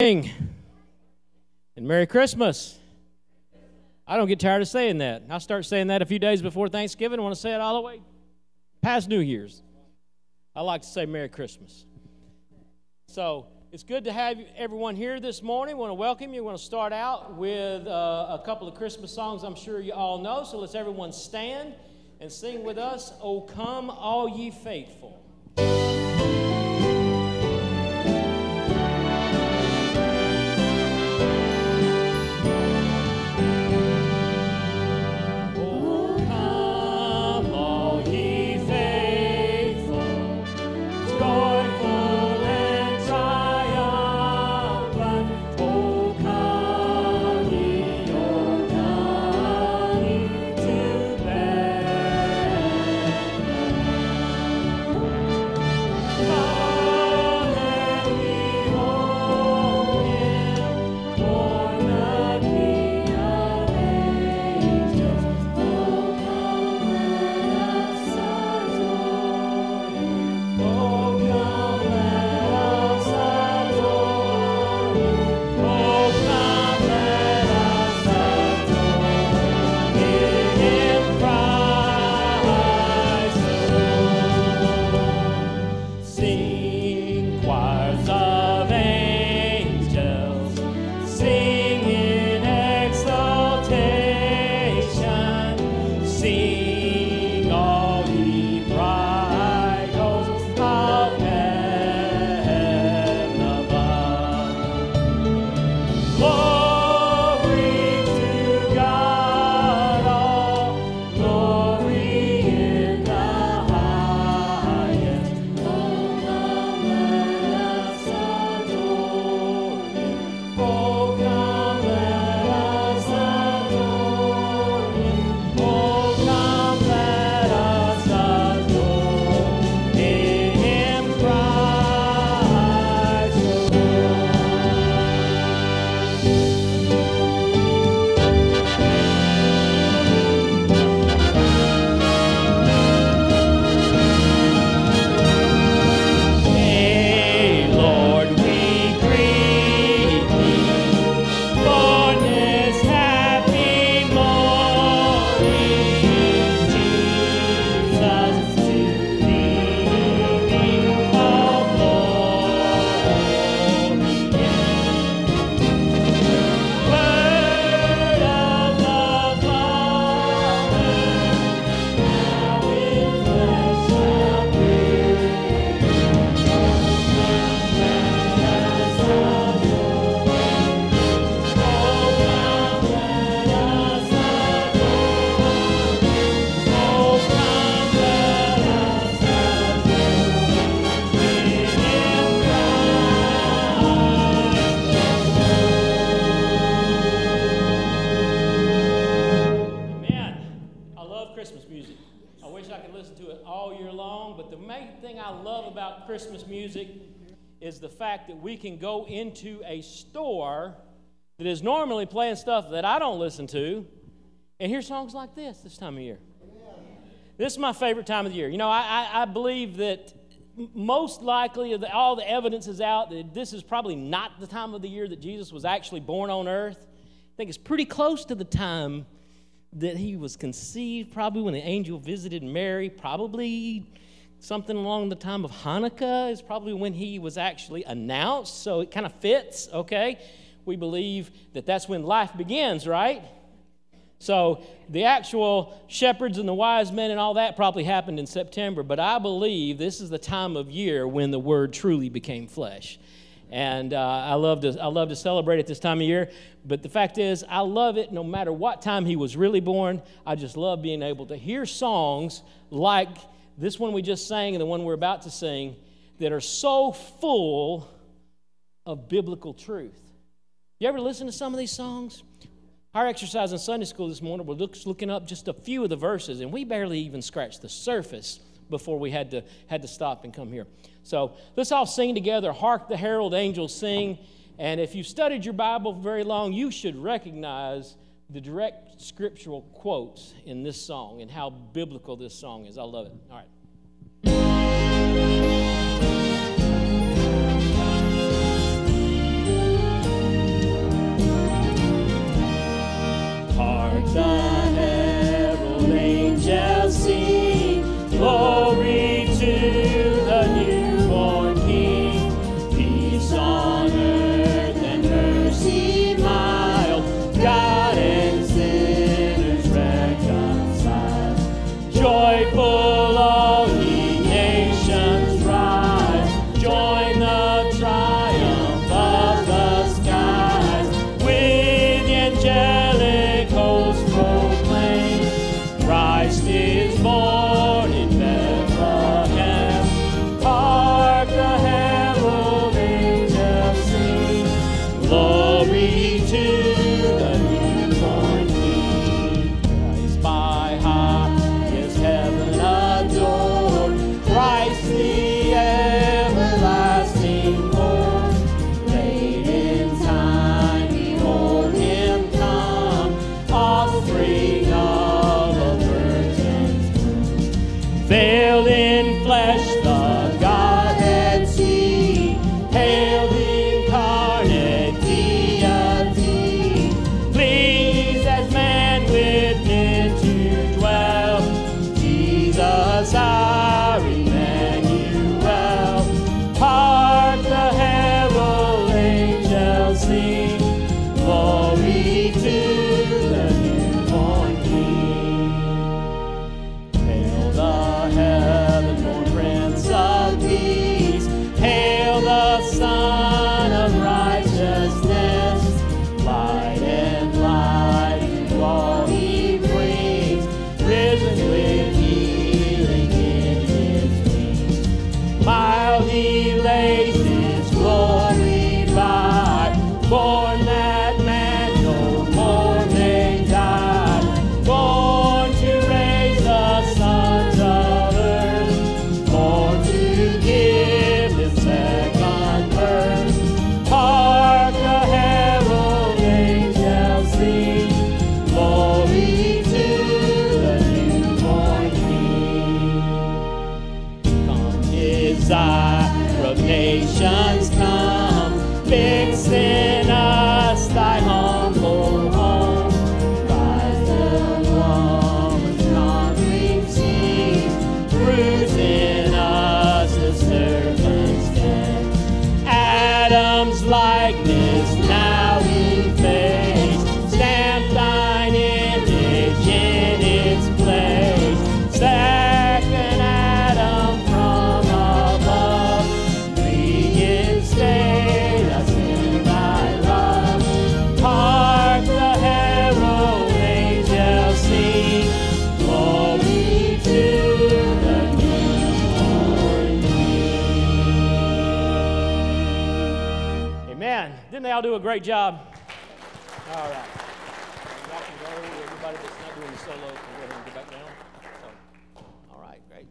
And Merry Christmas. I don't get tired of saying that. I start saying that a few days before Thanksgiving. I want to say it all the way past New Year's. I like to say Merry Christmas. So it's good to have everyone here this morning. I want to welcome you. I want to start out with a couple of Christmas songs I'm sure you all know. So let's everyone stand and sing with us, "O Come All Ye Faithful." Christmas music is the fact that we can go into a store that is normally playing stuff that I don't listen to and hear songs like this time of year. This is my favorite time of the year. You know, I believe that most likely all the evidence is out that this is probably not the time of the year that Jesus was actually born on earth. I think it's pretty close to the time that he was conceived, probably when the angel visited Mary, probably something along the time of Hanukkah is probably when he was actually announced, so it kind of fits, okay? We believe that that's when life begins, right? So the actual shepherds and the wise men and all that probably happened in September, but I believe this is the time of year when the Word truly became flesh. And I love to celebrate it this time of year, but the fact is, I love it no matter what time he was really born. I just love being able to hear songs like this one we just sang and the one we're about to sing that are so full of biblical truth. You ever listen to some of these songs? Our exercise in Sunday school this morning, we're looking up just a few of the verses, and we barely even scratched the surface before we had to stop and come here. So let's all sing together, "Hark the Herald Angels Sing." And if you've studied your Bible very long, you should recognize the direct scriptural quotes in this song and how biblical this song is. I love it. All right. in us thy humble home. Rise the woman's conquering seed, bruise in us the serpent's death. Adam's likeness now we face, stamp thine image in its place. Second Adam from above, reinstate us in thy love. Hark the herald angels sing, glory to the newborn King. Amen. Didn't they all do a great job? All right. Y'all can go. Everybody that's not doing the solo can go ahead and get back down. So, all right, great.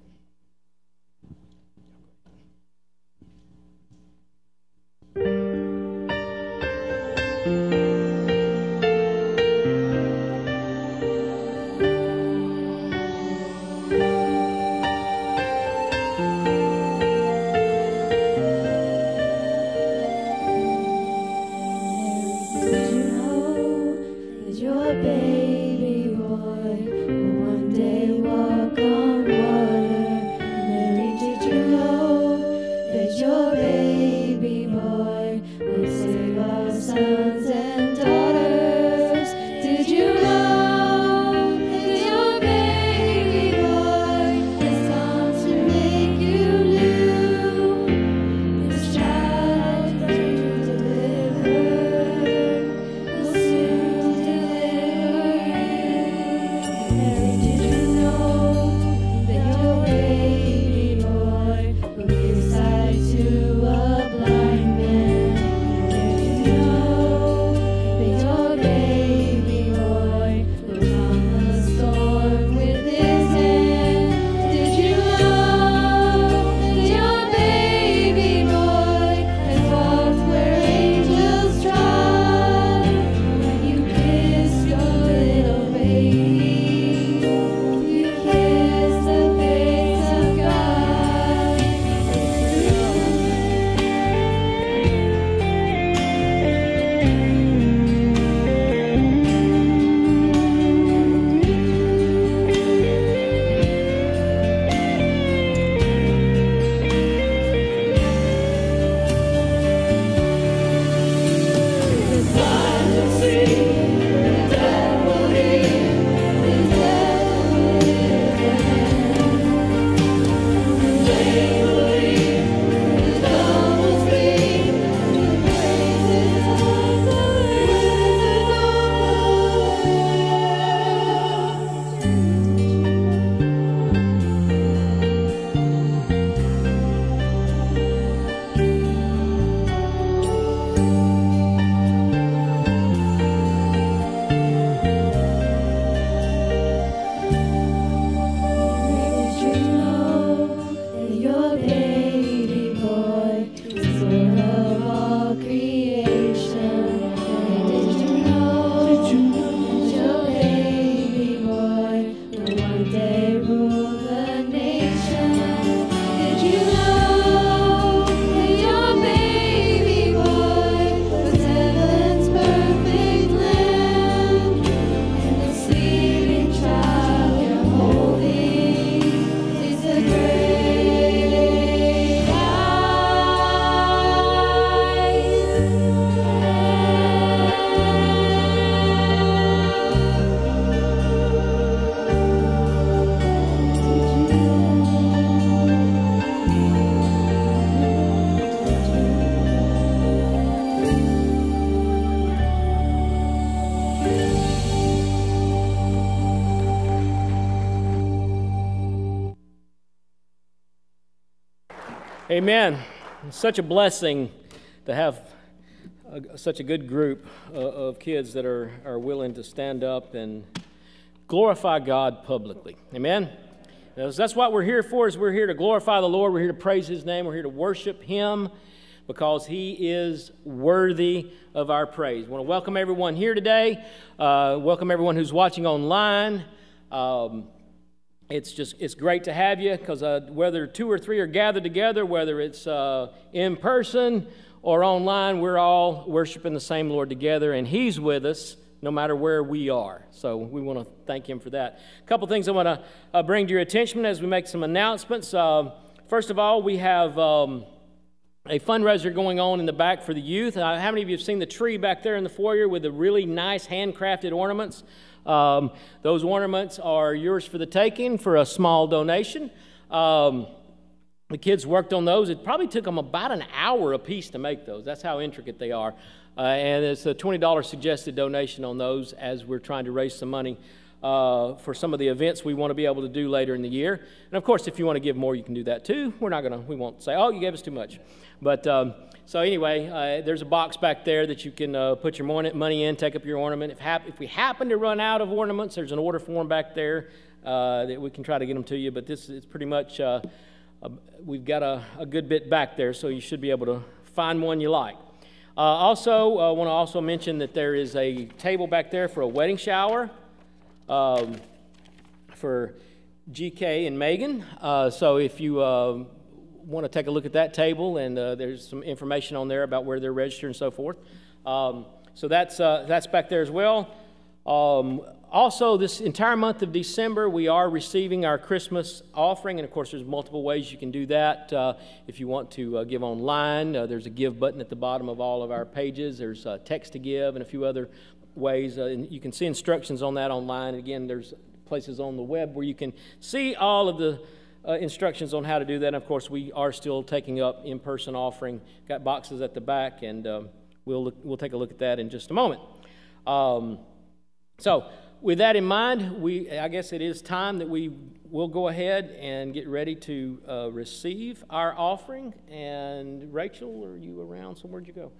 Did you know that your baby boy will one day walk on water? Mary, did you know that your baby boy will save our sons and daughters? Did you know that your baby boy has come to make you new? This child that you delivered will soon deliver you. Mary, did you know that your baby boy will give sight to a blind man? Did you know that your baby boy will calm a storm with his hand? Did you know that your baby boy has walked where angels trod? When you kiss your little baby, you kiss the face of God. Did you The blind will see, the deaf will hear, the dead will live again. The lame will leap, the dumb will speak, the praises of the Did you know that your baby boy is Lord of all creation? Did you know that your baby boy will one day rule the nations? Did you know that your baby boy was heaven's perfect lamb? And the sleeping child you're holding is a great Amen. It's such a blessing to have such a good group of kids that are willing to stand up and glorify God publicly. Amen. That's what we're here for. Is we're here to glorify the Lord. We're here to praise His name. We're here to worship Him because He is worthy of our praise. I want to welcome everyone here today. Welcome everyone who's watching online. It's great to have you because whether two or three are gathered together, whether it's in person or online, we're all worshiping the same Lord together, and He's with us no matter where we are. So we want to thank Him for that. A couple things I want to bring to your attention as we make some announcements. First of all, we have a fundraiser going on in the back for the youth. How many of you have seen the tree back there in the foyer with the really nice handcrafted ornaments? Those ornaments are yours for the taking for a small donation. The kids worked on those. It probably took them about an hour a piece to make those. That's how intricate they are. And it's a $20 suggested donation on those as we're trying to raise some money for some of the events we want to be able to do later in the year. And of course, if you want to give more, you can do that too. We won't say, oh, you gave us too much. But so anyway, there's a box back there that you can put your money in, take up your ornament. If we happen to run out of ornaments, there's an order form back there that we can try to get them to you. But this is pretty much, we've got a good bit back there, so you should be able to find one you like. Also, I want to also mention that there is a table back there for a wedding shower for GK and Megan. So if you want to take a look at that table, and there's some information on there about where they're registered and so forth. So that's back there as well. Also, this entire month of December, we are receiving our Christmas offering, and of course, there's multiple ways you can do that. If you want to give online, there's a give button at the bottom of all of our pages. There's text to give and a few other ways, and you can see instructions on that online. Again, there's places on the web where you can see all of the instructions on how to do that. And of course, we are still taking up in-person offering. Got boxes at the back, and we'll take a look at that in just a moment. So with that in mind, I guess it is time that we will go ahead and get ready to receive our offering. And Rachel, are you around? So where'd you go?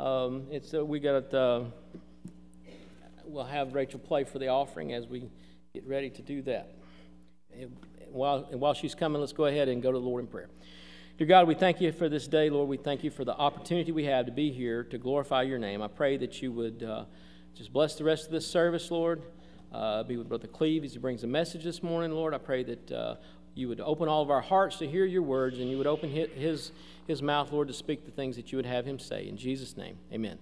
We'll have Rachel play for the offering as we get ready to do that. And while she's coming, let's go ahead and go to the Lord in prayer. Dear God, we thank you for this day, Lord. We thank you for the opportunity we have to be here to glorify your name. I pray that you would just bless the rest of this service, Lord. Be with Brother Cleve as he brings a message this morning, Lord. I pray that you would open all of our hearts to hear your words, and you would open his mouth, Lord, to speak the things that you would have him say. In Jesus' name, amen.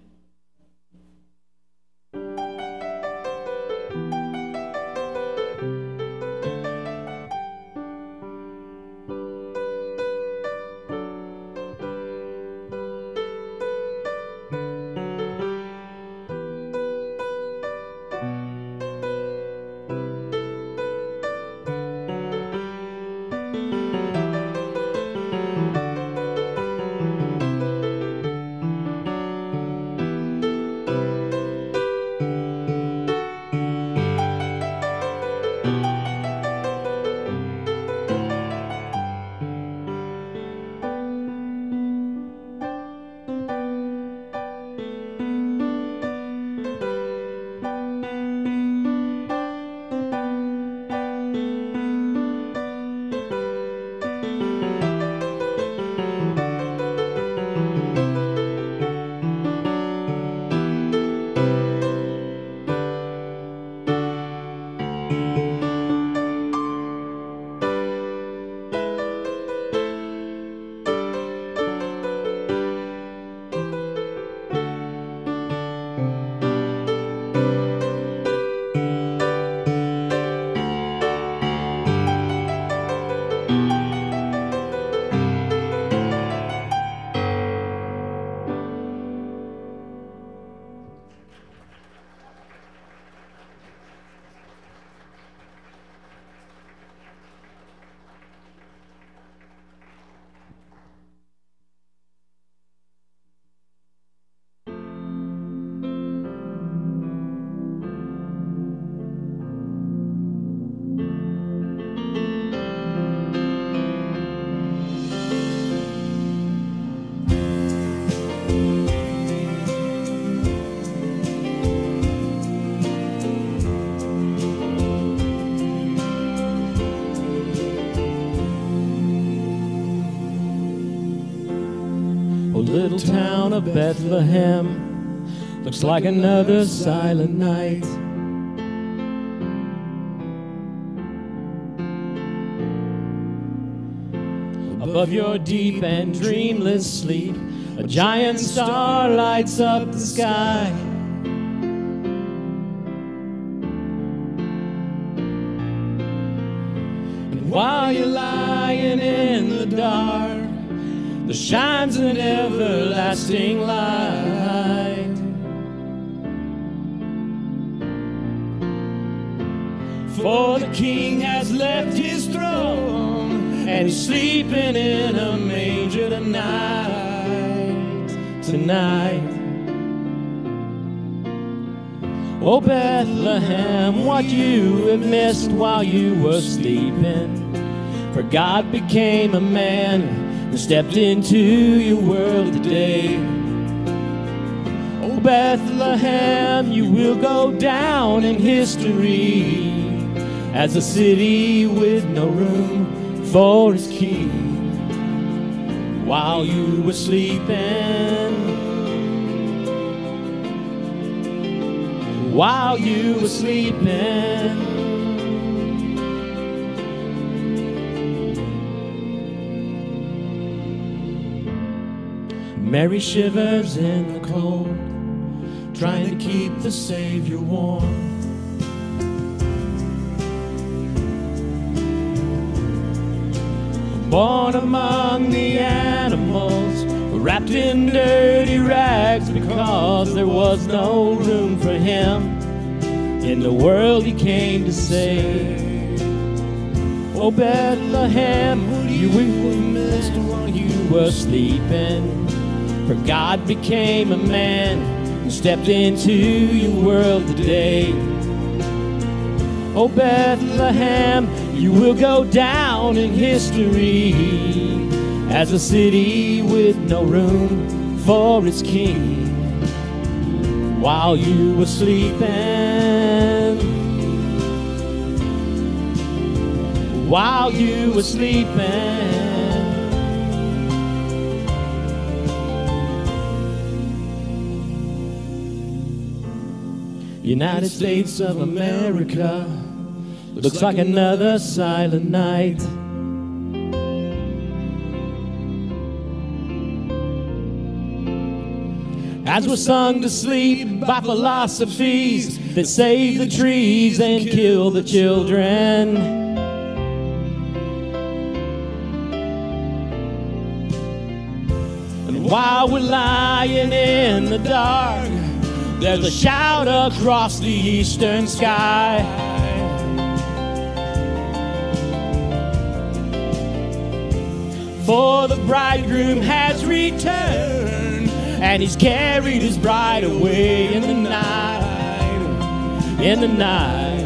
Little town of Bethlehem looks like another silent night. Above your deep and dreamless sleep, A giant star lights up the sky. And while you're lying in the dark, there shines an everlasting light. For the King has left his throne, and he's sleeping in a manger tonight. Oh, Bethlehem, what you have missed while you were sleeping. For God became a man and stepped into your world today. Oh, Bethlehem, you will go down in history as a city with no room for its king. While you were sleeping, while you were sleeping, Mary shivers in the cold, trying to keep the Savior warm. Born among the animals, wrapped in dirty rags, because there was no room for him in the world he came to save. Oh, Bethlehem, you will missed while you were sleeping. For God became a man and stepped into your world today. Oh, Bethlehem, you will go down in history as a city with no room for its king. While you were sleeping, while you were sleeping, United States of America looks like another silent night. As we're sung to sleep by philosophies that save the trees and kill the children. And while we're lying in the dark, there's a shout across the eastern sky. For the bridegroom has returned, and he's carried his bride away in the night, in the night.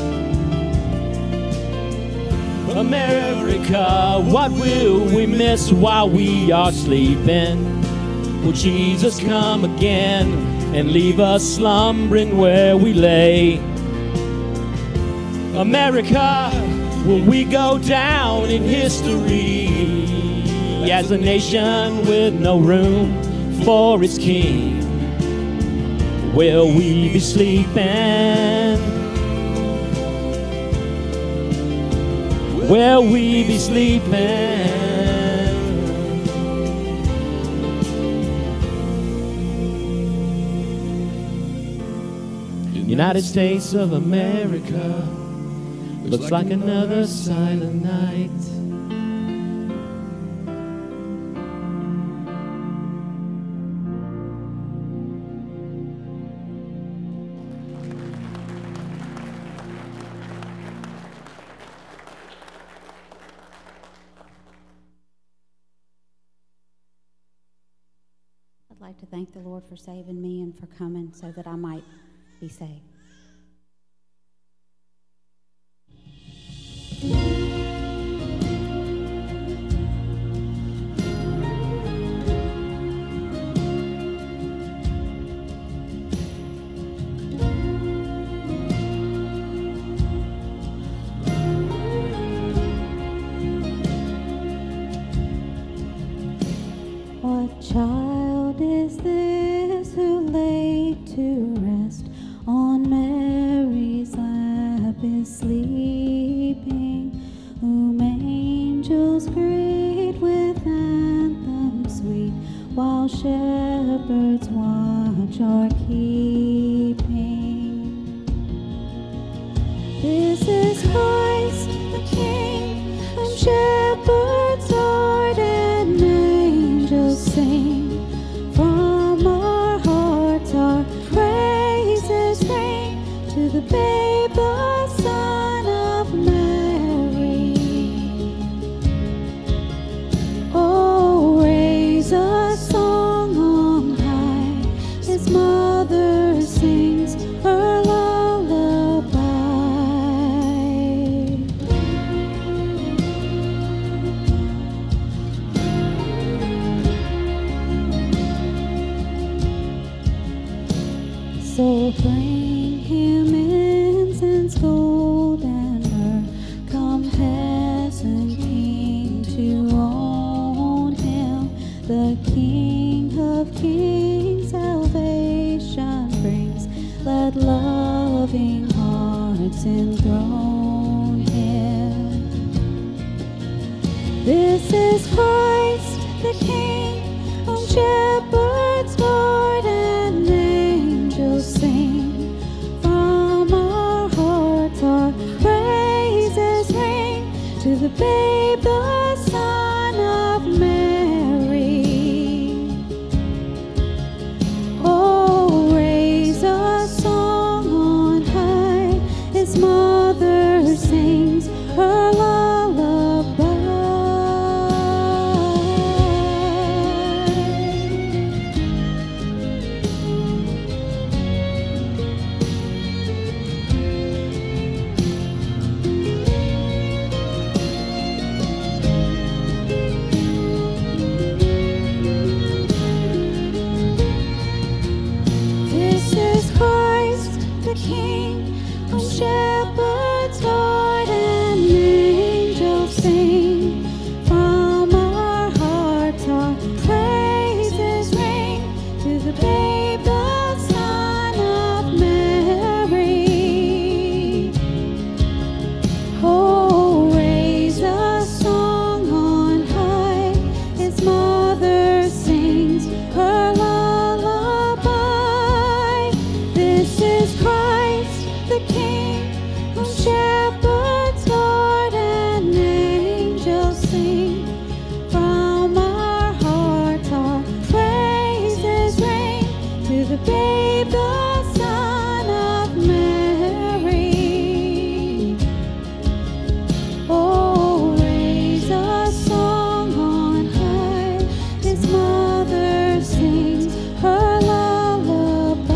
America, what will we miss while we are sleeping? Will Jesus come again and leave us slumbering where we lay? America, will we go down in history as a nation with no room for its king? Will we be sleeping? Will we be sleeping? United States of America looks like another silent night. I'd like to thank the Lord for saving me and for coming so that I might be saved. What child is this who laid to rest on Mary's lap is sleeping, whom angels greet with anthems sweet, while shepherds keeping. This is Christ the King, whom shepherds Lord and angels sing. From our hearts our praises ring to the babe, the Son of Mary. Oh, raise a song on high, his mother sings her lullaby. So bring him incense, gold, and myrrh. Come, peasant king, to own him. The King of kings salvation brings. Let loving hearts enthrone him. This is Christ the King, whom shepherds Lord and angels sing. From our hearts our praises ring to the babe, the Son of Mary. Oh, raise a song on high, his mother sings her lullaby. This is Christ the King, whom shepherds Lord and angels sing. From our hearts our praises ring to the babe, the Son of Mary. Oh, raise a song on high, his mother sings her lullaby. This is Christ the King, whom shepherds Lord and angels sing. From our hearts our praises ring to the babe, the Son of Mary. Oh, raise a song on high, his mother sings her lullaby.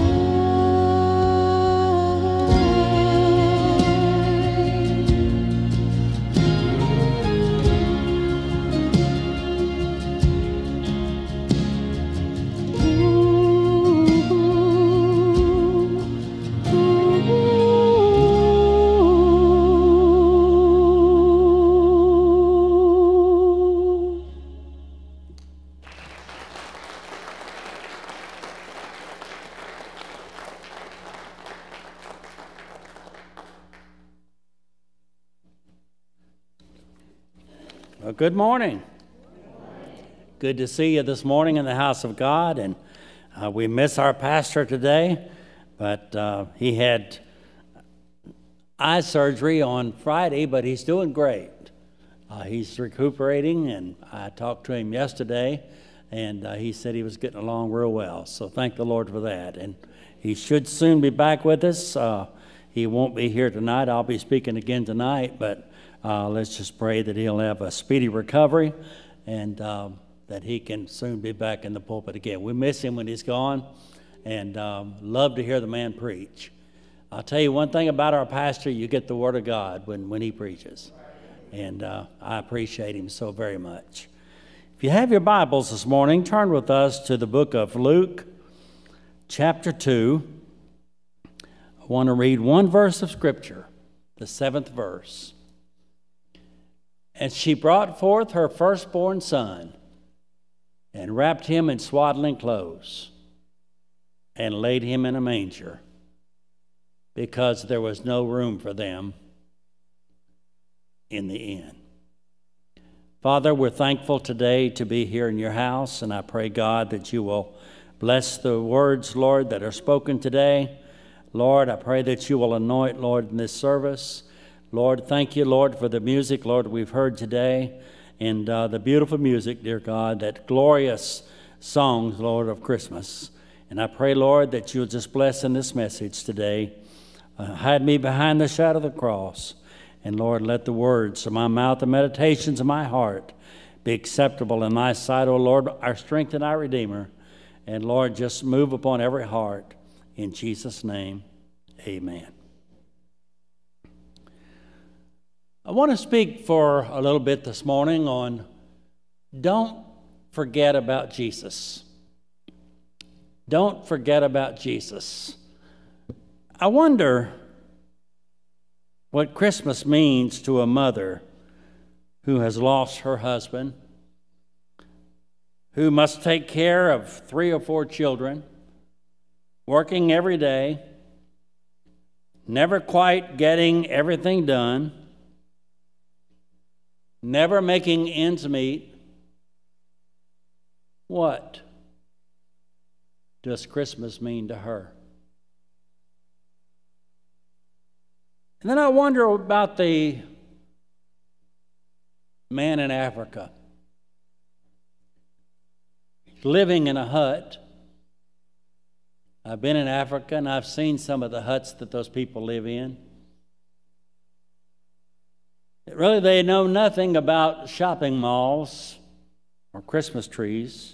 Well, good morning. Good to see you this morning in the house of God. And we miss our pastor today, but he had eye surgery on Friday, but he's doing great. He's recuperating, and I talked to him yesterday, and he said he was getting along real well. So thank the Lord for that. And he should soon be back with us. He won't be here tonight. I'll be speaking again tonight, but let's just pray that he'll have a speedy recovery and that he can soon be back in the pulpit again. We miss him when he's gone, and love to hear the man preach. I'll tell you one thing about our pastor: you get the Word of God when he preaches, and I appreciate him so very much. If you have your Bibles this morning, turn with us to the book of Luke, chapter 2. I want to read one verse of Scripture, the 7th verse. And she brought forth her firstborn son, and wrapped him in swaddling clothes, and laid him in a manger, because there was no room for them in the inn. Father, we're thankful today to be here in your house, and I pray, God, that you will Bless the words, Lord, that are spoken today. Lord, I pray that you will anoint, Lord, in this service. Lord, thank you, Lord, for the music, Lord, we've heard today. And the beautiful music, dear God, that glorious songs, Lord, of Christmas. And I pray, Lord, that you'll just bless in this message today. Hide me behind the shadow of the cross. And Lord, let the words of my mouth and meditations of my heart be acceptable in thy sight, O Lord, our strength and our Redeemer. And Lord, just move upon every heart. In Jesus' name, amen. I want to speak for a little bit this morning on don't forget about Jesus. Don't forget about Jesus. I wonder what Christmas means to a mother who has lost her husband, who must take care of 3 or 4 children, working every day, never quite getting everything done, never making ends meet. What does Christmas mean to her? And then I wonder about the man in Africa, living in a hut. I've been in Africa and I've seen some of the huts that those people live in. Really, they know nothing about shopping malls or Christmas trees.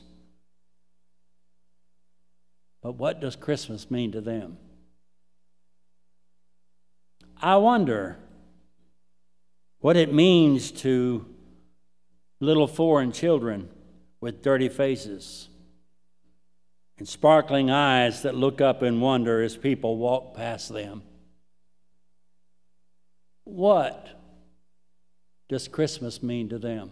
But what does Christmas mean to them? I wonder what it means to little foreign children with dirty faces and sparkling eyes that look up in wonder as people walk past them. What does Christmas mean to them?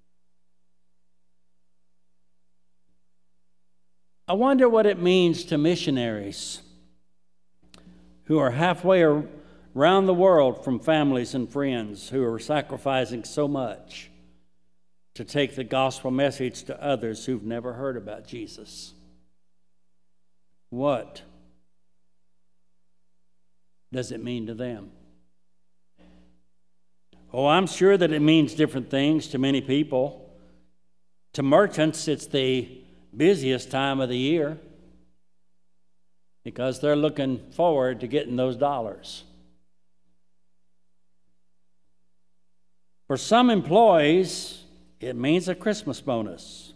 I wonder what it means to missionaries who are halfway around the world from families and friends, who are sacrificing so much to take the gospel message to others who've never heard about Jesus. What does it mean to them? Oh, I'm sure that it means different things to many people. To merchants, it's the busiest time of the year because they're looking forward to getting those dollars. For some employees, it means a Christmas bonus.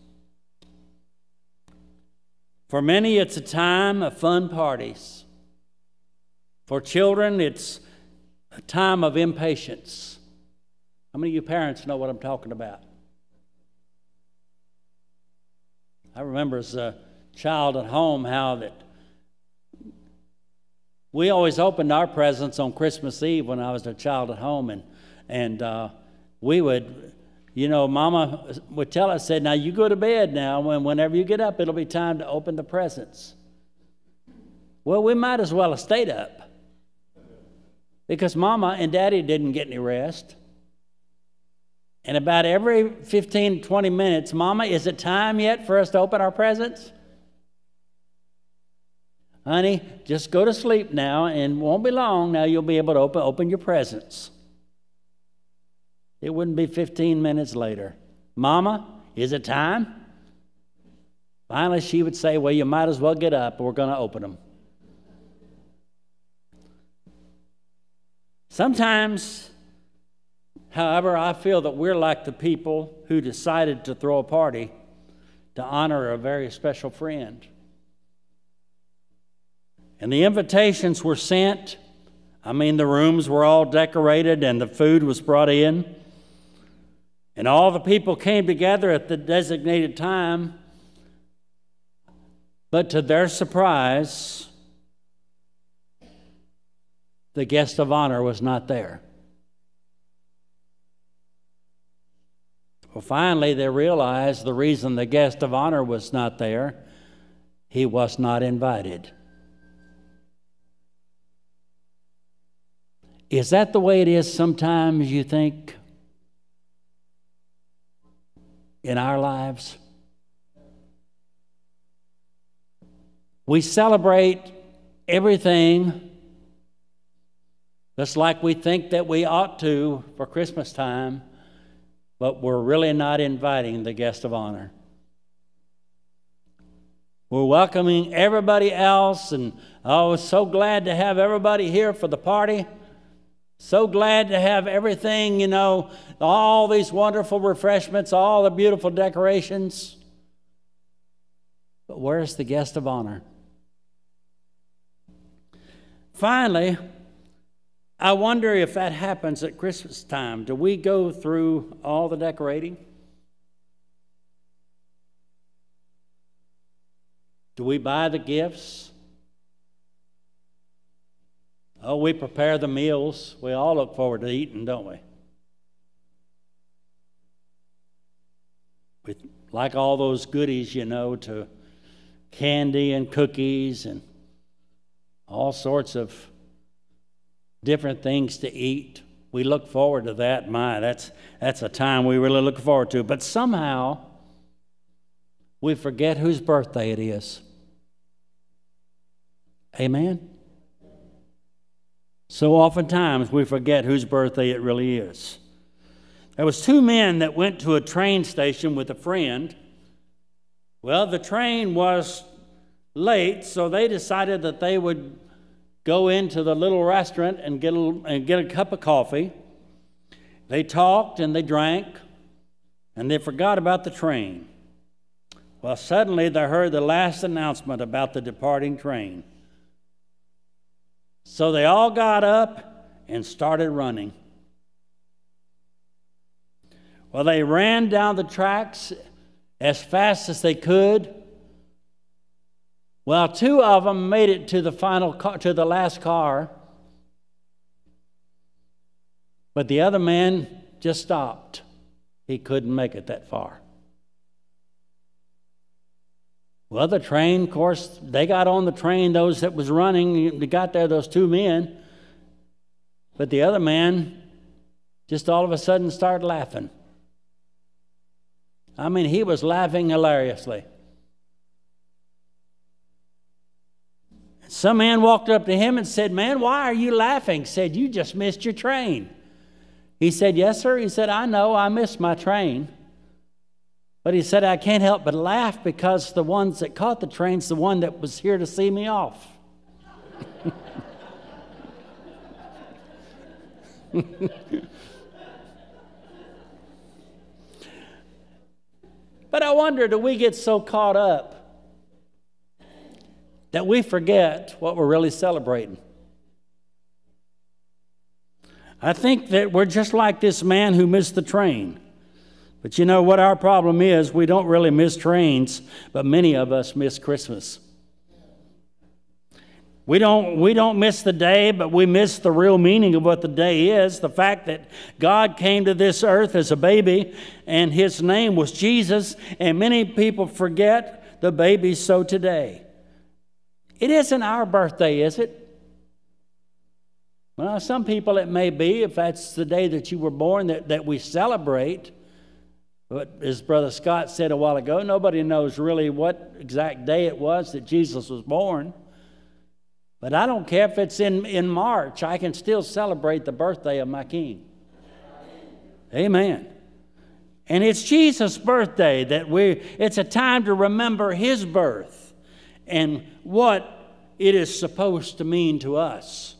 For many, it's a time of fun parties. For children, it's a time of impatience. How many of you parents know what I'm talking about? I remember as a child at home how that we always opened our presents on Christmas Eve when I was a child at home, and we would, Mama would tell us, said, now you go to bed now, whenever you get up, it'll be time to open the presents. Well, we might as well have stayed up because Mama and Daddy didn't get any rest. And about every 15, 20 minutes, Mama, is it time yet for us to open our presents? Honey, just go to sleep now, and won't be long now you'll be able to open your presents. It wouldn't be 15 minutes later. Mama, is it time? Finally, she would say, well, you might as well get up. We're going to open them. Sometimes, however, I feel that we're like the people who decided to throw a party to honor a very special friend. And the invitations were sent. I mean, the rooms were all decorated and the food was brought in. And all the people came together at the designated time. But to their surprise, the guest of honor was not there. Well, finally, they realized the reason the guest of honor was not there, he was not invited. Is that the way it is sometimes, you think, in our lives? We celebrate everything just like we think that we ought to for Christmas time, but we're really not inviting the guest of honor. We're welcoming everybody else, and I was so glad to have everybody here for the party. So glad to have everything, all these wonderful refreshments, all the beautiful decorations. But where's the guest of honor? Finally, I wonder if that happens at Christmas time. Do we go through all the decorating? Do we buy the gifts? Oh, we prepare the meals. We all look forward to eating, don't we? We like all those goodies, to candy and cookies and all sorts of different things to eat. We look forward to that. That's a time we really look forward to. But somehow we forget whose birthday it is. Amen? So oftentimes we forget whose birthday it really is. There was two men that went to a train station with a friend. Well, the train was late, so they decided that they would go into the little restaurant and get a cup of coffee. They talked and they drank, and they forgot about the train. Well, suddenly they heard the last announcement about the departing train. So they all got up and started running. Well, they ran down the tracks as fast as they could. Well, two of them made it to the last car, but the other man just stopped. He couldn't make it that far. Well, the train, of course, they got on the train, those that was running, they got there, those two men, but the other man just all of a sudden started laughing. I mean, he was laughing hilariously. Some man walked up to him and said, "Man, why are you laughing?" He said, "You just missed your train." He said, "Yes, sir." He said, "I know, I missed my train." But he said, "I can't help but laugh because the ones that caught the train's the one that was here to see me off." But I wonder, do we get so caught up that we forget what we're really celebrating? I think that we're just like this man who missed the train. But you know what our problem is? We don't really miss trains, but many of us miss Christmas. We don't miss the day, but we miss the real meaning of what the day is. The fact that God came to this earth as a baby, and his name was Jesus, and many people forget the baby so today. It isn't our birthday, is it? Well, some people it may be, if that's the day that you were born, that we celebrate. But as Brother Scott said a while ago, nobody knows really what exact day it was that Jesus was born. But I don't care if it's in March. I can still celebrate the birthday of my King. Amen. And it's Jesus' birthday it's a time to remember his birth and what it is supposed to mean to us.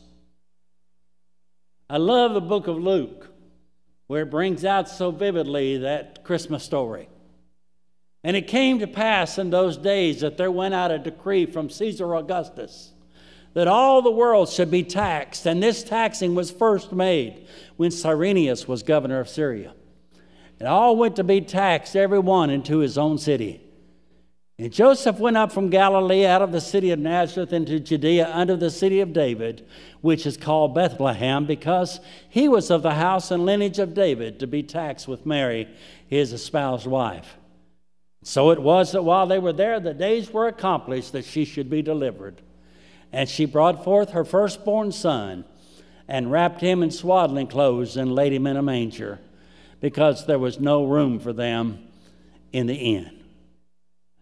I love the book of Luke, where it brings out so vividly that Christmas story. And it came to pass in those days that there went out a decree from Caesar Augustus that all the world should be taxed. And this taxing was first made when Cyrenius was governor of Syria. And all went to be taxed, every one into his own city. And Joseph went up from Galilee out of the city of Nazareth into Judea unto the city of David, which is called Bethlehem, because he was of the house and lineage of David, to be taxed with Mary, his espoused wife. So it was that while they were there, the days were accomplished that she should be delivered. And she brought forth her firstborn son, and wrapped him in swaddling clothes, and laid him in a manger, because there was no room for them in the inn.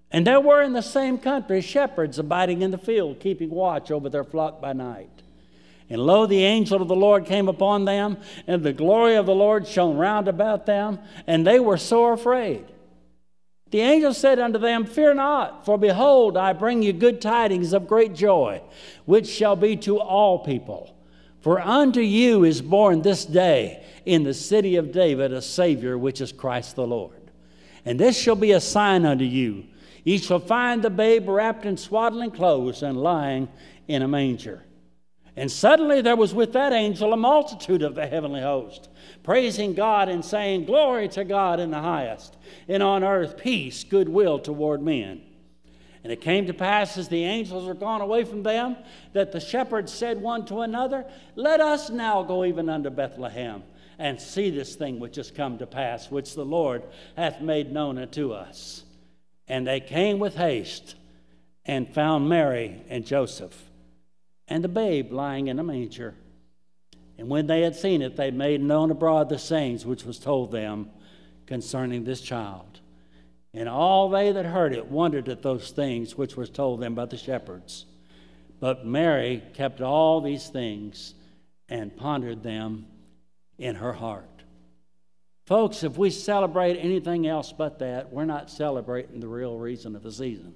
And there were in the same country shepherds abiding in the field, keeping watch over their flock by night. And lo, the angel of the Lord came upon them, and the glory of the Lord shone round about them, and they were sore afraid. The angel said unto them, Fear not, for behold, I bring you good tidings of great joy, which shall be to all people. For unto you is born this day in the city of David a Savior, which is Christ the Lord. And this shall be a sign unto you. Ye shall find the babe wrapped in swaddling clothes and lying in a manger. And suddenly there was with that angel a multitude of the heavenly host, praising God and saying, Glory to God in the highest, and on earth peace, goodwill toward men. And it came to pass, as the angels were gone away from them, that the shepherds said one to another, Let us now go even unto Bethlehem, and see this thing which is come to pass, which the Lord hath made known unto us. And they came with haste, and found Mary and Joseph, and the babe lying in a manger. And when they had seen it, they made known abroad the sayings which was told them concerning this child. And all they that heard it wondered at those things which was told them by the shepherds. But Mary kept all these things and pondered them in her heart. Folks, if we celebrate anything else but that, we're not celebrating the real reason of the season.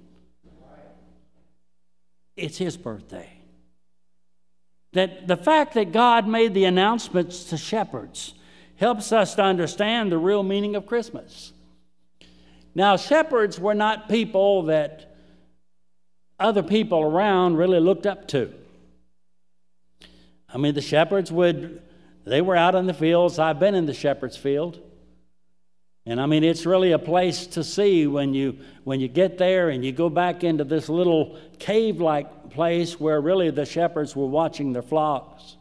It's his birthday. That the fact that God made the announcements to shepherds helps us to understand the real meaning of Christmas. Now, shepherds were not people that other people around really looked up to. I mean, the shepherds they were out in the fields. I've been in the shepherd's field. And I mean, it's really a place to see when you get there and you go back into this little cave-like place where really the shepherds were watching their flocks.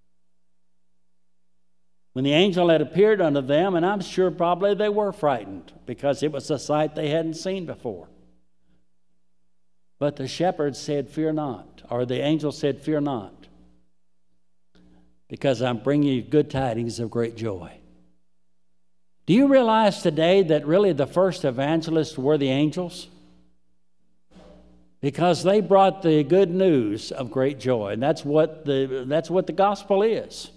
When the angel had appeared unto them, and I'm sure probably they were frightened because it was a sight they hadn't seen before. But the shepherds said, Fear not, or the angel said, Fear not, because I'm bringing you good tidings of great joy. Do you realize today that really the first evangelists were the angels? Because they brought the good news of great joy, and that's what the gospel is.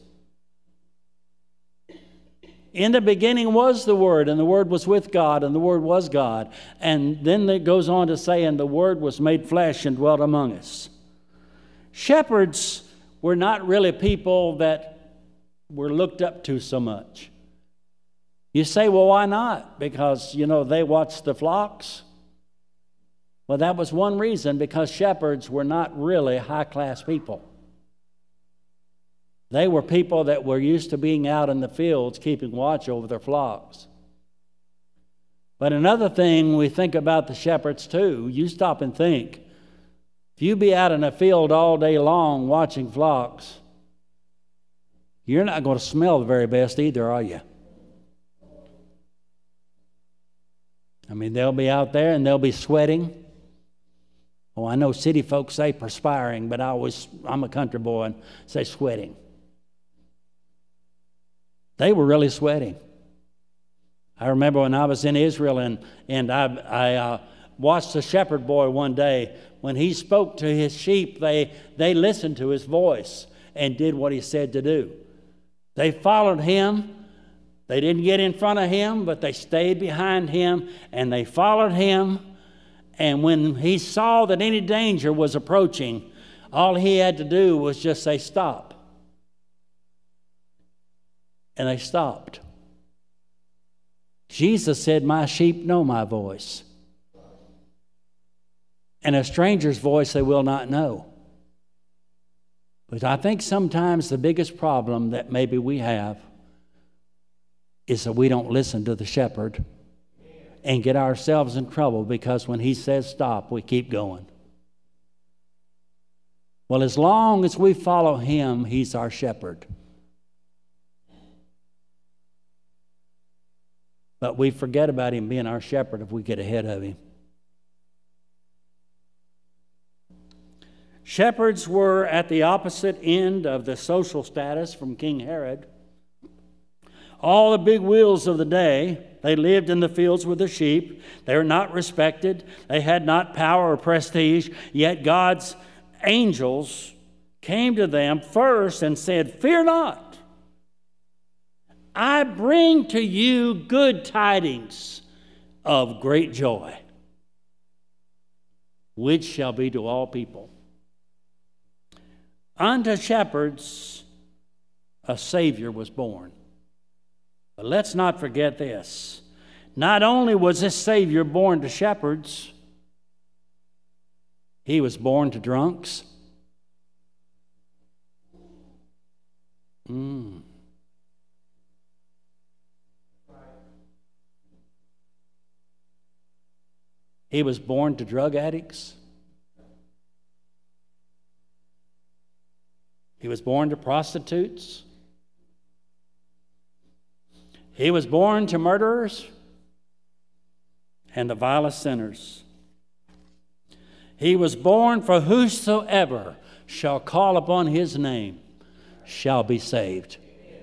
In the beginning was the Word, and the Word was with God, and the Word was God. And then it goes on to say, and the Word was made flesh and dwelt among us. Shepherds were not really people that were looked up to so much. You say, well, why not? Because, they watched the flocks. Well, that was one reason, because shepherds were not really high-class people. They were people that were used to being out in the fields, keeping watch over their flocks. But another thing we think about the shepherds too, you stop and think. If you be out in a field all day long watching flocks, you're not going to smell the very best either, are you? I mean, they'll be out there and they'll be sweating. Oh, I know city folks say perspiring, but I'm a country boy and say sweating. They were really sweating. I remember when I was in Israel and I watched a shepherd boy one day. When he spoke to his sheep, they listened to his voice and did what he said to do. They followed him. They didn't get in front of him, but they stayed behind him and they followed him. And when he saw that any danger was approaching, all he had to do was just say, stop. And they stopped. Jesus said, my sheep know my voice. And a stranger's voice they will not know. But I think sometimes the biggest problem that maybe we have is that we don't listen to the shepherd and get ourselves in trouble, because when he says stop, we keep going. Well, as long as we follow him, he's our shepherd. But we forget about him being our shepherd if we get ahead of him. Shepherds were at the opposite end of the social status from King Herod. All the big wheels of the day They lived in the fields with the sheep. They were not respected. They had not power or prestige. Yet God's angels came to them first and said, "Fear not. I bring to you good tidings of great joy, which shall be to all people. Unto shepherds a Savior was born." But let's not forget this. Not only was this Savior born to shepherds, he was born to drunks. He was born to drug addicts. He was born to prostitutes. He was born to murderers and the vilest sinners. He was born for whosoever shall call upon his name shall be saved.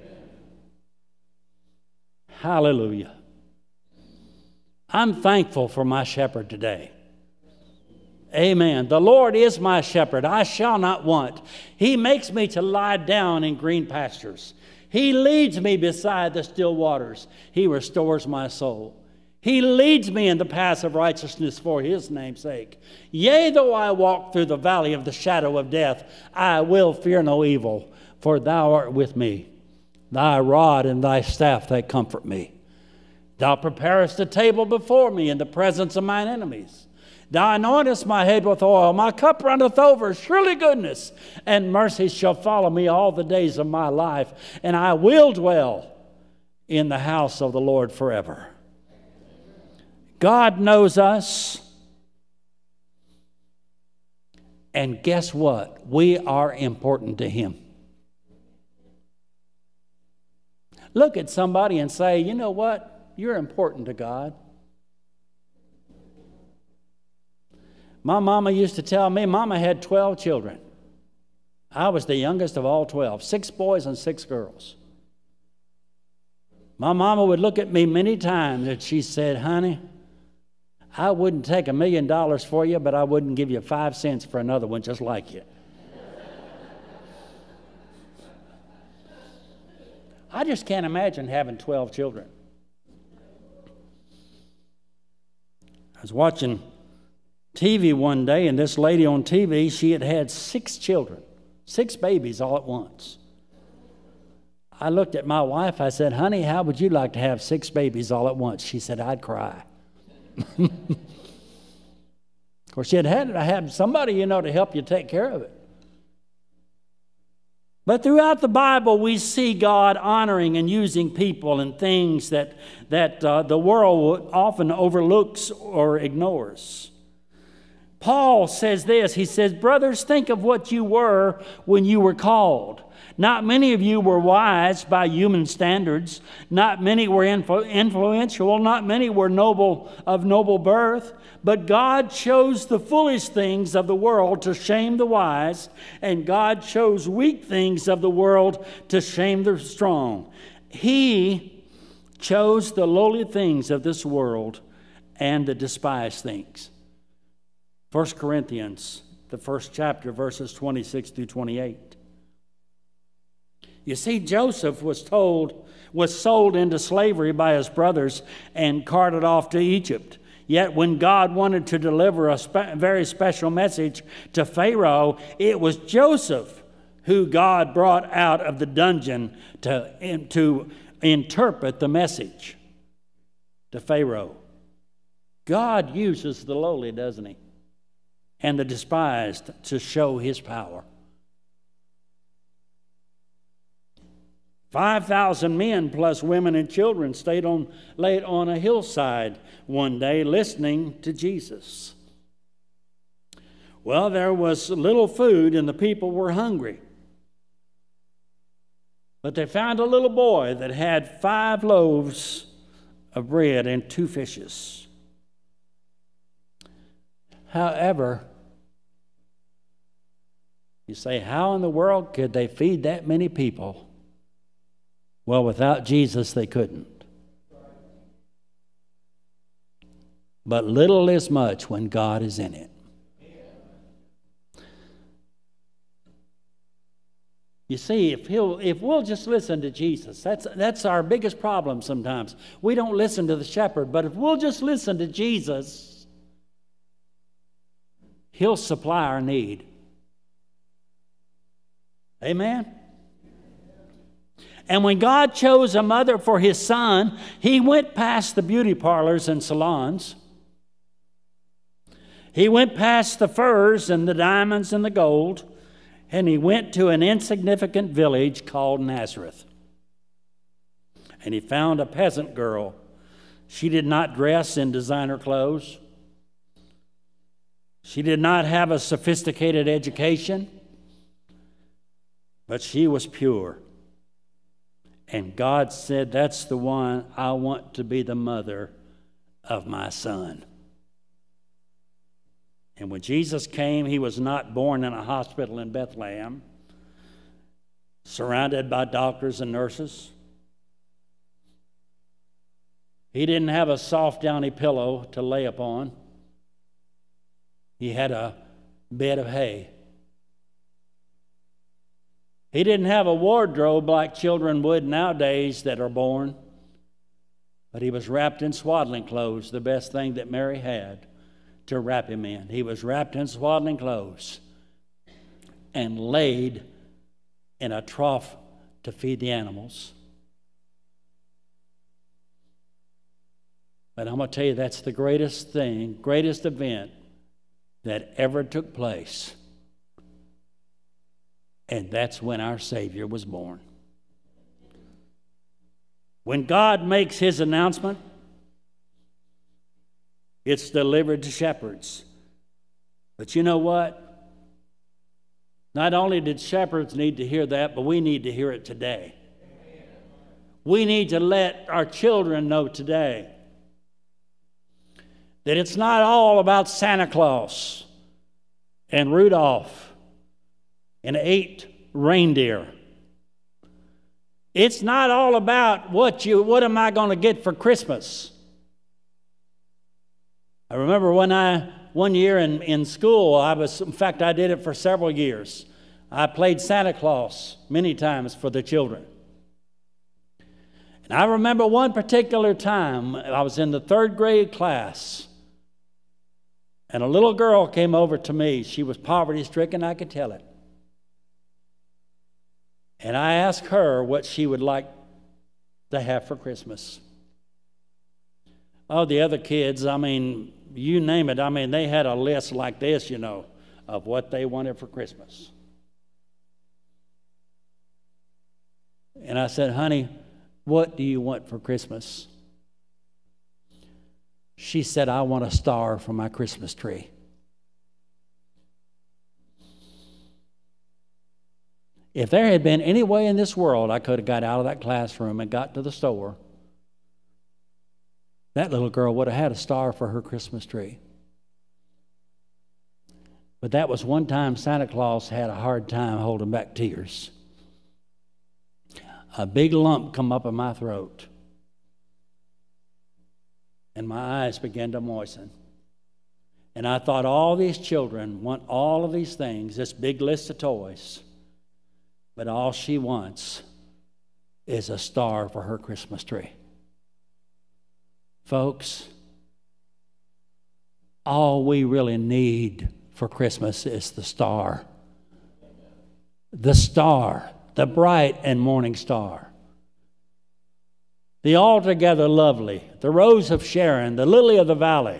Hallelujah. I'm thankful for my shepherd today. Amen. The Lord is my shepherd. I shall not want. He makes me to lie down in green pastures. He leads me beside the still waters. He restores my soul. He leads me in the paths of righteousness for his name's sake. Yea, though I walk through the valley of the shadow of death, I will fear no evil, for thou art with me. Thy rod and thy staff, they comfort me. Thou preparest a table before me in the presence of mine enemies. Thou anointest my head with oil. My cup runneth over. Surely goodness and mercy shall follow me all the days of my life, and I will dwell in the house of the Lord forever. God knows us. And guess what? We are important to him. Look at somebody and say, "You know what? You're important to God." My mama used to tell me, Mama had 12 children. I was the youngest of all 12, 6 boys and 6 girls. My mama would look at me many times and she said, "Honey, I wouldn't take $1 million for you, but I wouldn't give you 5 cents for another one just like you." I just can't imagine having 12 children. I was watching TV one day, and this lady on TV, she had had 6 children, 6 babies all at once. I looked at my wife, I said, "Honey, how would you like to have 6 babies all at once?" She said, "I'd cry." Of course, she had to have somebody, to help you take care of it. But throughout the Bible, we see God honoring and using people and things that the world often overlooks or ignores. Paul says this, he says, "Brothers, think of what you were when you were called. Not many of you were wise by human standards. Not many were influential. Not many were of noble birth. But God chose the foolish things of the world to shame the wise, and God chose weak things of the world to shame the strong. He chose the lowly things of this world and the despised things." 1 Corinthians, the 1st chapter, verses 26 through 28. You see, Joseph was sold into slavery by his brothers and carted off to Egypt. Yet when God wanted to deliver a very special message to Pharaoh, it was Joseph who God brought out of the dungeon to interpret the message to Pharaoh. God uses the lowly, doesn't he? And the despised to show his power. 5,000 men plus women and children laid on a hillside one day listening to Jesus. Well, there was little food and the people were hungry. But they found a little boy that had 5 loaves of bread and 2 fishes. However, you say, how in the world could they feed that many people? Well, without Jesus, they couldn't. but little is much when God is in it. You see, if we'll just listen to Jesus, that's our biggest problem sometimes. We don't listen to the shepherd, but if we'll just listen to Jesus, He'll supply our need. Amen? And when God chose a mother for His Son, He went past the beauty parlors and salons. He went past the furs and the diamonds and the gold, and He went to an insignificant village called Nazareth. And He found a peasant girl. She did not dress in designer clothes. She did not have a sophisticated education, but she was pure. And God said, that's the one I want to be the mother of my son. And when Jesus came, He was not born in a hospital in Bethlehem, surrounded by doctors and nurses. He didn't have a soft, downy pillow to lay upon. He had a bed of hay. He didn't have a wardrobe like children would nowadays that are born, but He was wrapped in swaddling clothes, the best thing that Mary had to wrap Him in. He was wrapped in swaddling clothes and laid in a trough to feed the animals. But I'm going to tell you, that's the greatest thing, greatest event that ever took place. And that's when our Savior was born. When God makes His announcement, it's delivered to shepherds. But you know what? Not only did shepherds need to hear that, but we need to hear it today. We need to let our children know today that it's not all about Santa Claus and Rudolph and 8 reindeer. It's not all about what am I going to get for Christmas. I remember one year in school, I did it for several years. I played Santa Claus many times for the children. And I remember one particular time, I was in the 3rd grade class, and a little girl came over to me. She was poverty-stricken, I could tell it. And I asked her what she would like to have for Christmas. Oh, the other kids, you name it. They had a list like this, of what they wanted for Christmas. And I said, honey, what do you want for Christmas? She said, I want a star for my Christmas tree. If there had been any way in this world I could have got out of that classroom and got to the store, that little girl would have had a star for her Christmas tree. But that was one time Santa Claus had a hard time holding back tears. A big lump come up in my throat, and my eyes began to moisten. And I thought, all these children want all of these things, this big list of toys, but all she wants is a star for her Christmas tree. Folks, all we really need for Christmas is the star. The star, the bright and morning star. The altogether lovely, the rose of Sharon, the lily of the valley.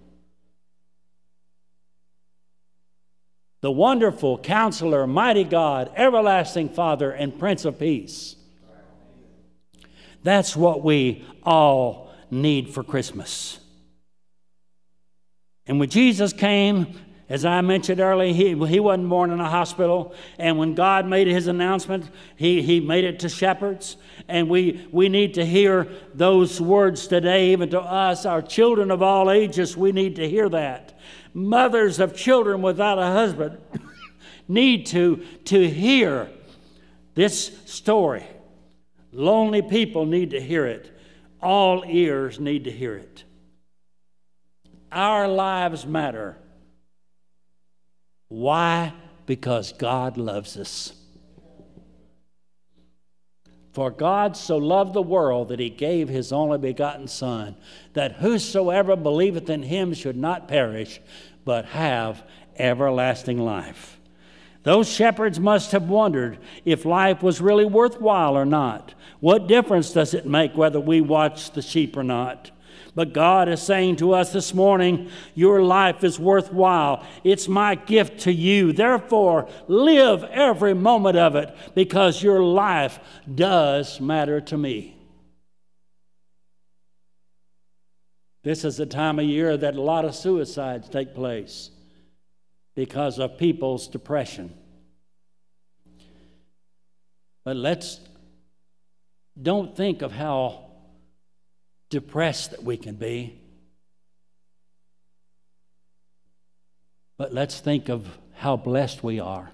The wonderful Counselor, mighty God, everlasting Father, and Prince of Peace. That's what we all need for Christmas. And when Jesus came, as I mentioned earlier, he wasn't born in a hospital. And when God made His announcement, He made it to shepherds. And we need to hear those words today, even to us, our children of all ages. We need to hear that. Mothers of children without a husband need to hear this story. Lonely people need to hear it. All ears need to hear it. Our lives matter. Why? Because God loves us. For God so loved the world that he gave his only begotten Son, that whosoever believeth in him should not perish, but have everlasting life. Those shepherds must have wondered if life was really worthwhile or not. What difference does it make whether we watch the sheep or not? But God is saying to us this morning, your life is worthwhile. It's my gift to you. Therefore, live every moment of it, because your life does matter to me. This is the time of year that a lot of suicides take place because of people's depression. But don't think of how depressed that we can be, but let's think of how blessed we are.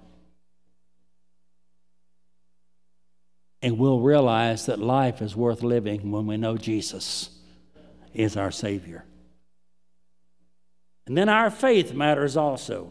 And we'll realize that life is worth living when we know Jesus is our Savior. And then our faith matters also.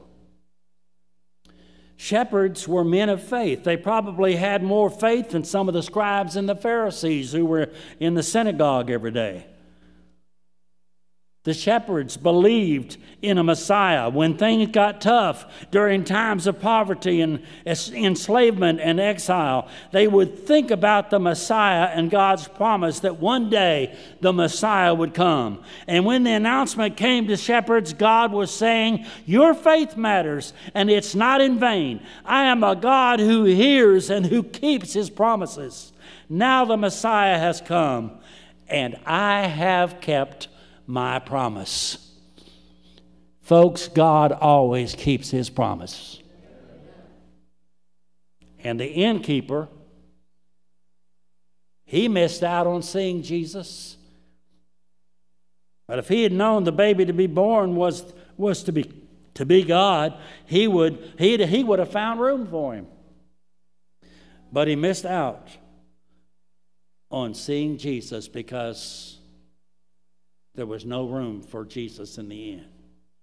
Shepherds were men of faith. They probably had more faith than some of the scribes and the Pharisees who were in the synagogue every day. The shepherds believed in a Messiah when things got tough during times of poverty and enslavement and exile. They would think about the Messiah and God's promise that one day the Messiah would come. And when the announcement came to shepherds, God was saying, your faith matters, and it's not in vain. I am a God who hears and who keeps his promises. Now the Messiah has come, and I have kept my promise. Folks, God always keeps his promise. And the innkeeper, he missed out on seeing Jesus. But if he had known the baby to be born was to be God, he would have found room for him. But he missed out on seeing Jesus because there was no room for Jesus in the inn.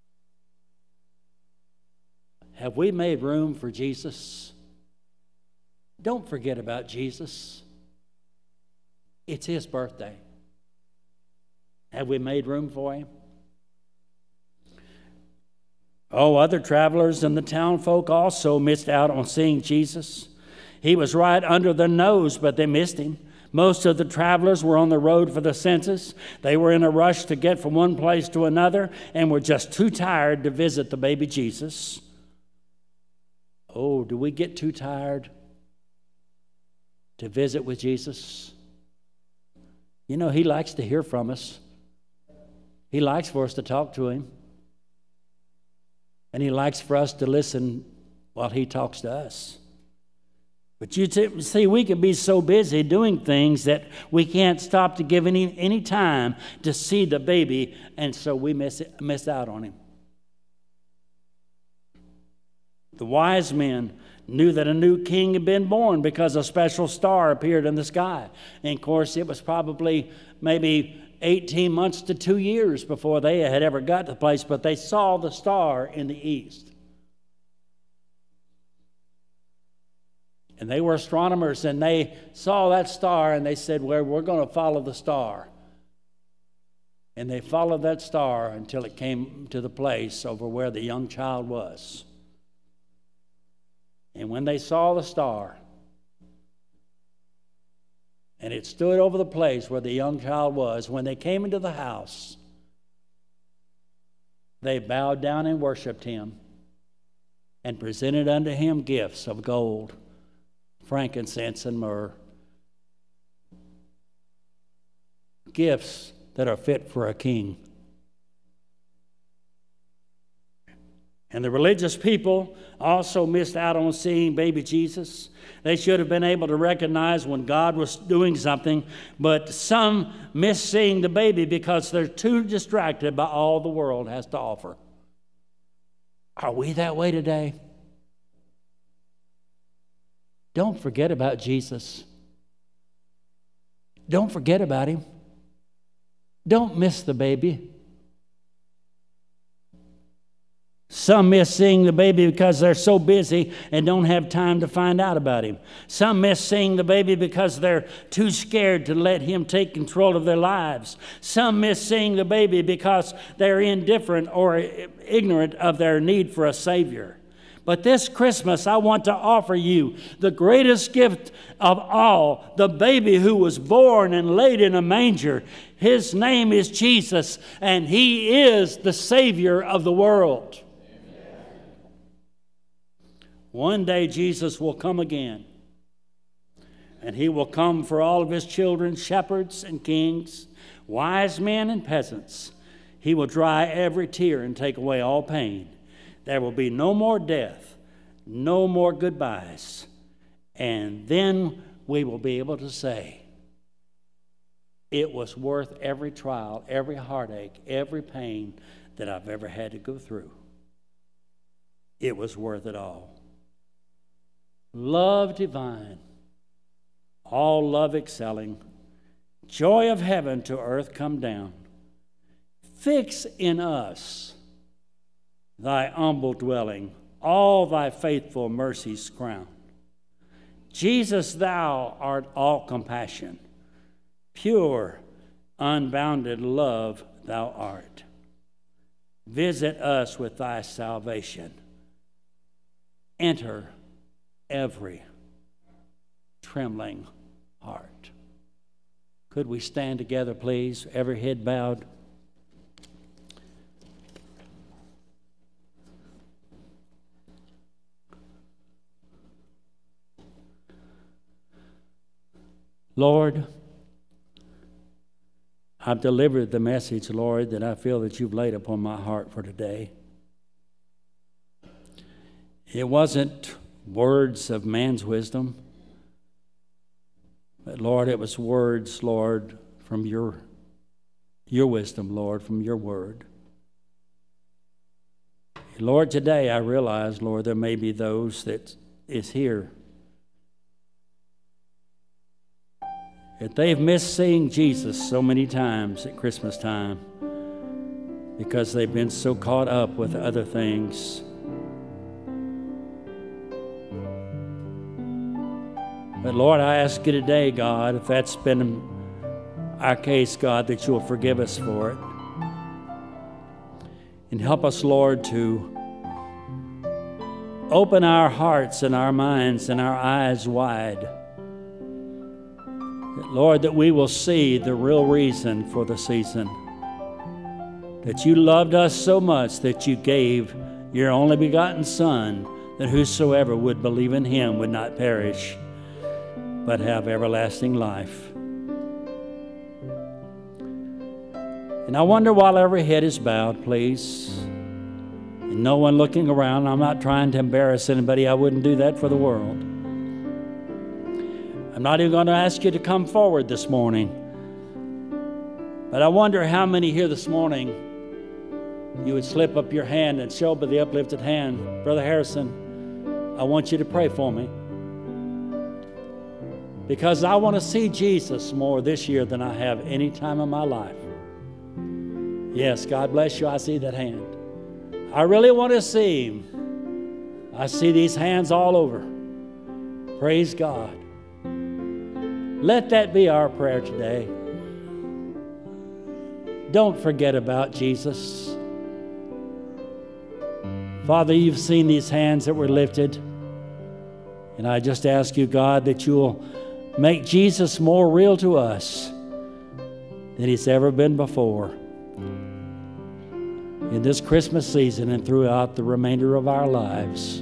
Have we made room for Jesus? Don't forget about Jesus. It's his birthday. Have we made room for him? Oh, other travelers and the town folk also missed out on seeing Jesus. He was right under their nose, but they missed him. Most of the travelers were on the road for the census. They were in a rush to get from one place to another and were just too tired to visit the baby Jesus. Oh, do we get too tired to visit with Jesus? You know, he likes to hear from us. He likes for us to talk to him. And he likes for us to listen while he talks to us. But you see, we can be so busy doing things that we can't stop to give any time to see the baby, and so we miss out on him. The wise men knew that a new king had been born because a special star appeared in the sky. And of course, it was probably maybe 18 months to 2 years before they had ever got to the place, but they saw the star in the east. And they were astronomers, and they saw that star, and they said, well, we're going to follow the star. And they followed that star until it came to the place over where the young child was. And when they saw the star, and it stood over the place where the young child was, when they came into the house, they bowed down and worshiped him and presented unto him gifts of gold, frankincense, and myrrh. Gifts that are fit for a king. And the religious people also missed out on seeing baby Jesus. They should have been able to recognize when God was doing something, but some miss seeing the baby because they're too distracted by all the world has to offer. Are we that way today? Don't forget about Jesus. Don't forget about him. Don't miss the baby. Some miss seeing the baby because they're so busy and don't have time to find out about him. Some miss seeing the baby because they're too scared to let him take control of their lives. Some miss seeing the baby because they're indifferent or ignorant of their need for a Savior. But this Christmas, I want to offer you the greatest gift of all, the baby who was born and laid in a manger. His name is Jesus, and He is the Savior of the world. One day Jesus will come again, and He will come for all of His children, shepherds and kings, wise men and peasants. He will dry every tear and take away all pain. There will be no more death, no more goodbyes, and then we will be able to say, it was worth every trial, every heartache, every pain that I've ever had to go through. It was worth it all. Love divine, all love excelling, joy of heaven to earth come down. Fix in us Thy humble dwelling, all Thy faithful mercies crown. Jesus, Thou art all compassion, pure, unbounded love Thou art. Visit us with Thy salvation. Enter every trembling heart. Could we stand together, please? Every head bowed. Lord, I've delivered the message, Lord, that I feel that You've laid upon my heart for today. It wasn't words of man's wisdom, but Lord, it was words, Lord, from Your wisdom, Lord, from Your word. Lord, today I realize, Lord, there may be those that is here that they've missed seeing Jesus so many times at Christmas time because they've been so caught up with other things. But Lord, I ask You today, God, if that's been our case, God, that You'll forgive us for it. And help us, Lord, to open our hearts and our minds and our eyes wide. Lord, that we will see the real reason for the season. That You loved us so much that You gave Your only begotten Son, that whosoever would believe in Him would not perish, but have everlasting life. And I wonder, while every head is bowed, please, and no one looking around, I'm not trying to embarrass anybody. I wouldn't do that for the world. I'm not even going to ask you to come forward this morning. But I wonder how many here this morning you would slip up your hand and show by the uplifted hand, Brother Harrison, I want you to pray for me. Because I want to see Jesus more this year than I have any time in my life. Yes, God bless you. I see that hand. I really want to see Him. I see these hands all over. Praise God. Let that be our prayer today. Don't forget about Jesus. Father, You've seen these hands that were lifted. And I just ask You, God, that You'll make Jesus more real to us than He's ever been before. In this Christmas season and throughout the remainder of our lives.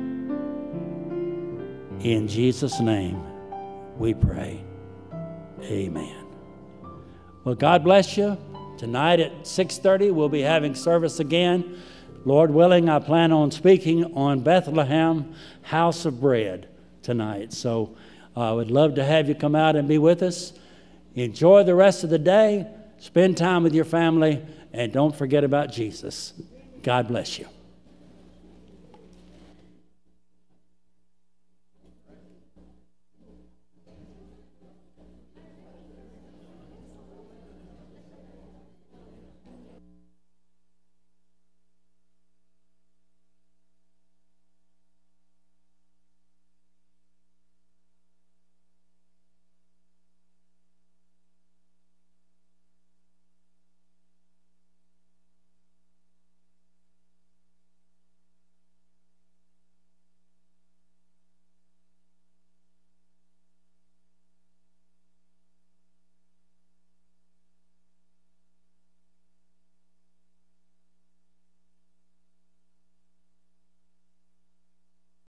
In Jesus' name we pray. Amen. Well, God bless you. Tonight at 6:30 we'll be having service again. Lord willing, I plan on speaking on Bethlehem House of Bread tonight. So I would love to have you come out and be with us. Enjoy the rest of the day. Spend time with your family. And don't forget about Jesus. God bless you.